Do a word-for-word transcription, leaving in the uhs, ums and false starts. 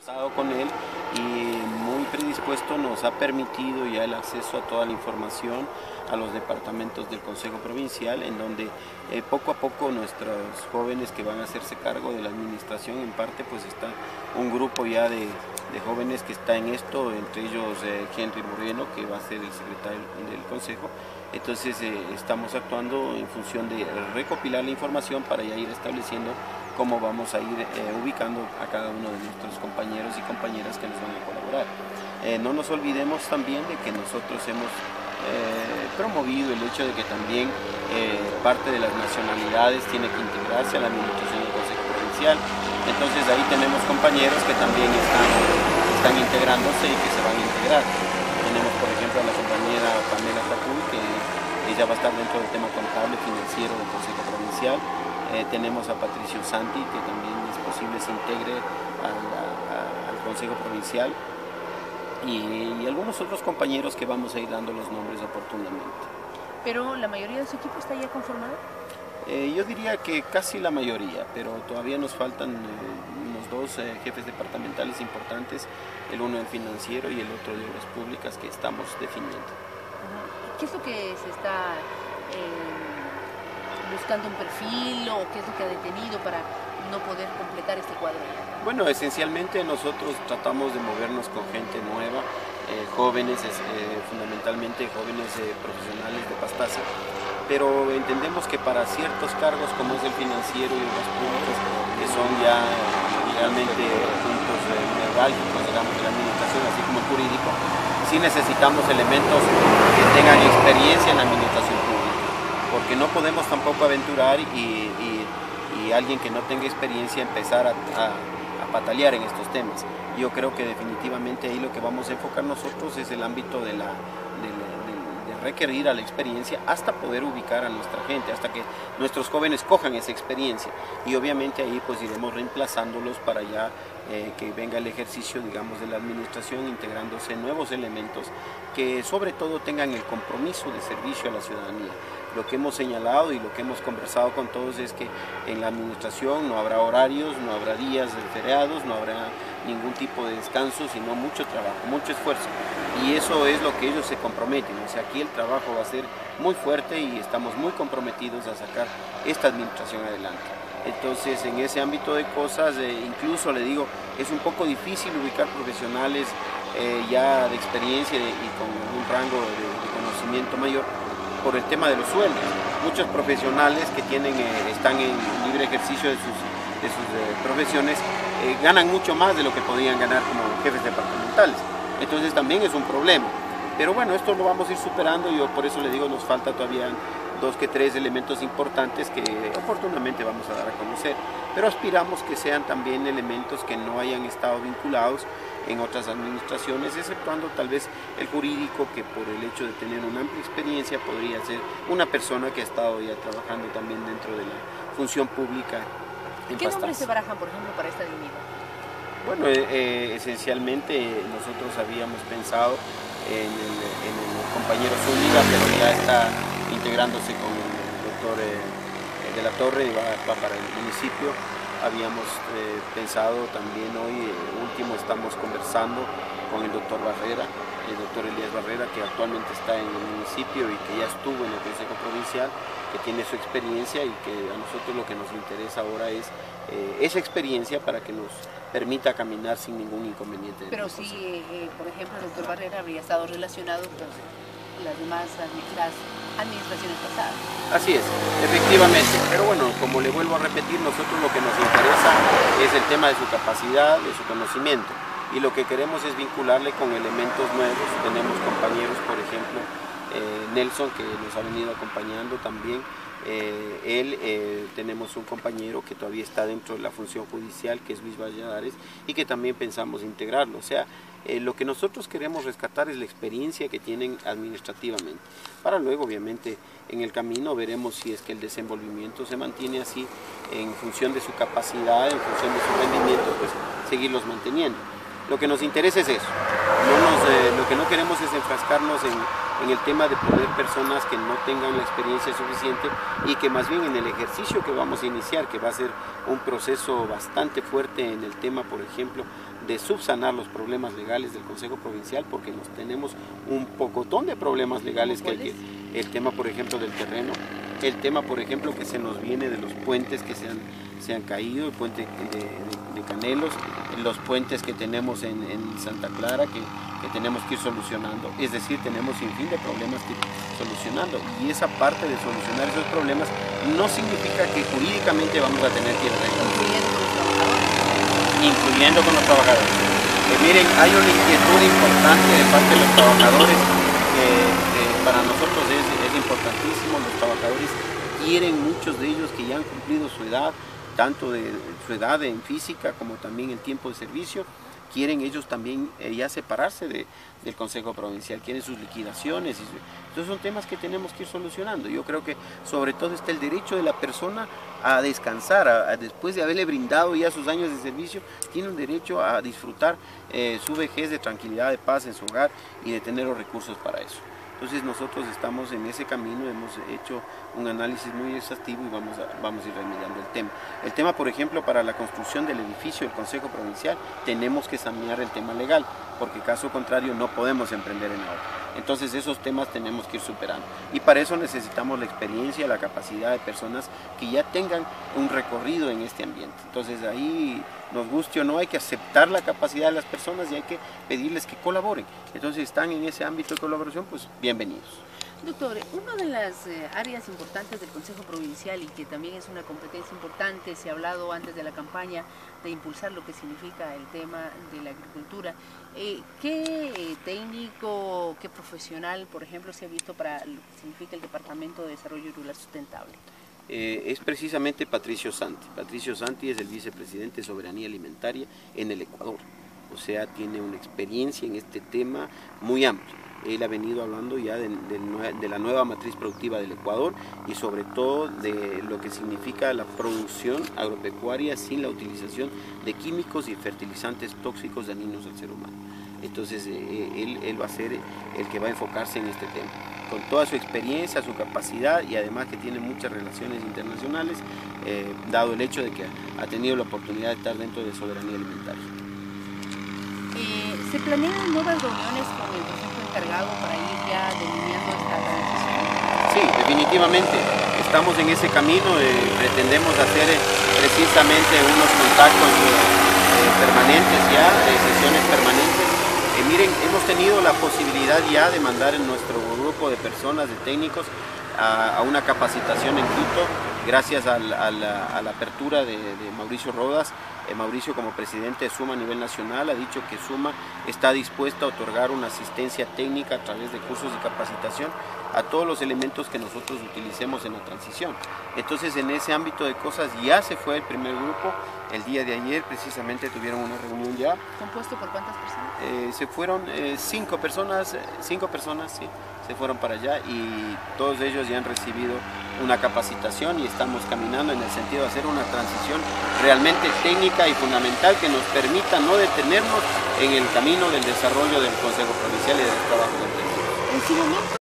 conversado con él y muy predispuesto nos ha permitido ya el acceso a toda la información a los departamentos del Consejo Provincial, en donde eh, poco a poco nuestros jóvenes que van a hacerse cargo de la administración, en parte pues está un grupo ya de, de jóvenes que está en esto, entre ellos eh, Henry Moreno, que va a ser el secretario del Consejo. Entonces eh, estamos actuando en función de recopilar la información para ya ir estableciendo cómo vamos a ir eh, ubicando a cada uno de nuestros compañeros y compañeras que nos van a colaborar. Eh, no nos olvidemos también de que nosotros hemos eh, promovido el hecho de que también eh, parte de las nacionalidades tiene que integrarse a la administración del Consejo Provincial. Entonces ahí tenemos compañeros que también están, están integrándose y que se van a integrar. Tenemos por ejemplo a la compañera Pamela Tacuy, que ella va a estar dentro del tema contable financiero del Consejo Provincial. Eh, tenemos a Patricio Santi, que también es posible se integre al, a, al Consejo Provincial, y, y algunos otros compañeros que vamos a ir dando los nombres oportunamente. ¿Pero la mayoría de su equipo está ya conformado? Eh, yo diría que casi la mayoría, pero todavía nos faltan eh, unos dos eh, jefes departamentales importantes, el uno del financiero y el otro de obras públicas, que estamos definiendo. ¿Qué es lo que se está eh, buscando un perfil o qué es lo que ha detenido para no poder completar este cuadro? Bueno, esencialmente nosotros tratamos de movernos con gente nueva, eh, jóvenes, eh, fundamentalmente jóvenes eh, profesionales de Pastaza, pero entendemos que para ciertos cargos como es el financiero y los públicos, que son ya realmente puntos eh, neurálgicos, digamos, de la administración, así como el jurídico, sí necesitamos elementos que tengan experiencia en la administración pública, porque no podemos tampoco aventurar y, y, y alguien que no tenga experiencia empezar a, a, a patalear en estos temas. Yo creo que definitivamente ahí lo que vamos a enfocar nosotros es el ámbito de la, de la requerir a la experiencia hasta poder ubicar a nuestra gente, hasta que nuestros jóvenes cojan esa experiencia, y obviamente ahí pues iremos reemplazándolos para ya eh, que venga el ejercicio, digamos, de la administración, integrándose nuevos elementos que sobre todo tengan el compromiso de servicio a la ciudadanía. Lo que hemos señalado y lo que hemos conversado con todos es que en la administración no habrá horarios, no habrá días de feriados, no habrá ningún tipo de descanso, sino mucho trabajo, mucho esfuerzo, y eso es lo que ellos se comprometen. O sea, aquí el trabajo va a ser muy fuerte y estamos muy comprometidos a sacar esta administración adelante. Entonces, en ese ámbito de cosas, eh, incluso le digo, es un poco difícil ubicar profesionales eh, ya de experiencia y, y con un rango de, de conocimiento mayor, por el tema de los sueldos. Muchos profesionales que tienen, eh, están en libre ejercicio de sus, de sus eh, profesiones eh, ganan mucho más de lo que podían ganar como jefes departamentales. Entonces también es un problema. Pero bueno, esto lo vamos a ir superando, y yo por eso le digo, nos falta todavía dos que tres elementos importantes que oportunamente vamos a dar a conocer. Pero aspiramos que sean también elementos que no hayan estado vinculados en otras administraciones, exceptuando tal vez el jurídico, que por el hecho de tener una amplia experiencia podría ser una persona que ha estado ya trabajando también dentro de la función pública en ¿Qué Pastaza. nombres se barajan, por ejemplo, para esta dignidad? Bueno, eh, eh, esencialmente nosotros habíamos pensado en el, en el compañero Zúñiga, pero ya está integrándose con el doctor eh, de la Torre y va, va para el municipio. Habíamos eh, pensado también hoy, eh, último, estamos conversando con el doctor Barrera, el doctor Elías Barrera, que actualmente está en el municipio y que ya estuvo en el Consejo Provincial, que tiene su experiencia, y que a nosotros lo que nos interesa ahora es eh, esa experiencia para que nos permita caminar sin ningún inconveniente. Pero si, eh, por ejemplo, el doctor Barrera habría estado relacionado con las demás las administraciones pasadas. Así es, efectivamente, pero bueno, como le vuelvo a repetir, nosotros lo que nos interesa es el tema de su capacidad, de su conocimiento, y lo que queremos es vincularle con elementos nuevos. Tenemos compañeros, por ejemplo, eh, Nelson, que nos ha venido acompañando también. Eh, él, eh, tenemos un compañero que todavía está dentro de la función judicial, que es Luis Valladares, y que también pensamos integrarlo. O sea, eh, lo que nosotros queremos rescatar es la experiencia que tienen administrativamente, para luego obviamente en el camino veremos si es que el desenvolvimiento se mantiene así, en función de su capacidad, en función de su rendimiento, pues seguirlos manteniendo. Lo que nos interesa es eso. No nos, eh, lo que no queremos es enfrascarnos en en el tema de poder personas que no tengan la experiencia suficiente y que más bien en el ejercicio que vamos a iniciar, que va a ser un proceso bastante fuerte en el tema, por ejemplo, de subsanar los problemas legales del Consejo Provincial, porque nos tenemos un pocotón de problemas legales que hay que, el tema, por ejemplo, del terreno, el tema, por ejemplo, que se nos viene de los puentes que se han, se han caído, el puente de, de, de Canelos, los puentes que tenemos en, en Santa Clara, que, que tenemos que ir solucionando, es decir, tenemos un fin de problemas que ir solucionando, y esa parte de solucionar esos problemas no significa que jurídicamente vamos a tener que ir arreglando, incluyendo con los trabajadores. Eh, miren, hay una inquietud importante de parte de los trabajadores, que eh, para nosotros es, es importantísimo. Los trabajadores quieren, muchos de ellos que ya han cumplido su edad, tanto de su edad en física como también en tiempo de servicio, quieren ellos también eh, ya separarse de, del Consejo Provincial, quieren sus liquidaciones. Y su, entonces son temas que tenemos que ir solucionando. Yo creo que sobre todo está el derecho de la persona a descansar, a, a, después de haberle brindado ya sus años de servicio, tiene un derecho a disfrutar eh, su vejez de tranquilidad, de paz en su hogar y de tener los recursos para eso. Entonces nosotros estamos en ese camino, hemos hecho un análisis muy exhaustivo y vamos a, vamos a ir remediando el tema. El tema, por ejemplo, para la construcción del edificio del Consejo Provincial, tenemos que examinar el tema legal, porque caso contrario no podemos emprender en la obra. Entonces esos temas tenemos que ir superando. Y para eso necesitamos la experiencia, la capacidad de personas que ya tengan un recorrido en este ambiente. Entonces ahí, nos guste o no, hay que aceptar la capacidad de las personas y hay que pedirles que colaboren. Entonces, están en ese ámbito de colaboración, pues bienvenidos. Doctor, una de las eh, áreas importantes del Consejo Provincial y que también es una competencia importante, se ha hablado antes de la campaña de impulsar lo que significa el tema de la agricultura. Eh, ¿Qué eh, técnico, qué profesional, por ejemplo, se ha visto para lo que significa el Departamento de Desarrollo Rural Sustentable? Eh, es precisamente Patricio Santi. Patricio Santi es el vicepresidente de Soberanía Alimentaria en el Ecuador. O sea, tiene una experiencia en este tema muy amplia. Él ha venido hablando ya de, de, de la nueva matriz productiva del Ecuador y sobre todo de lo que significa la producción agropecuaria sin la utilización de químicos y fertilizantes tóxicos dañinos al ser humano. Entonces eh, él, él va a ser el que va a enfocarse en este tema, con toda su experiencia, su capacidad y además que tiene muchas relaciones internacionales, eh, dado el hecho de que ha tenido la oportunidad de estar dentro de Soberanía Alimentaria. Eh, ¿Se planean nuevas reuniones con el proyecto encargado para ir ya delineando esta transición? Sí, definitivamente. Estamos en ese camino, eh, pretendemos hacer eh, precisamente unos contactos eh, permanentes ya, de sesiones permanentes. Eh, miren, hemos tenido la posibilidad ya de mandar en nuestro grupo de personas, de técnicos, a, a una capacitación en Quito, gracias a la, a la, a la apertura de, de Mauricio Rodas. Eh, Mauricio, como presidente de SUMA a nivel nacional, ha dicho que SUMA está dispuesta a otorgar una asistencia técnica a través de cursos de capacitación a todos los elementos que nosotros utilicemos en la transición. Entonces, en ese ámbito de cosas ya se fue el primer grupo. El día de ayer precisamente tuvieron una reunión ya. ¿Compuesto por cuántas personas? Eh, se fueron eh, cinco personas, cinco personas, sí, se fueron para allá y todos ellos ya han recibido una capacitación y estamos caminando en el sentido de hacer una transición realmente técnica y fundamental que nos permita no detenernos en el camino del desarrollo del Consejo Provincial y del trabajo del Consejo.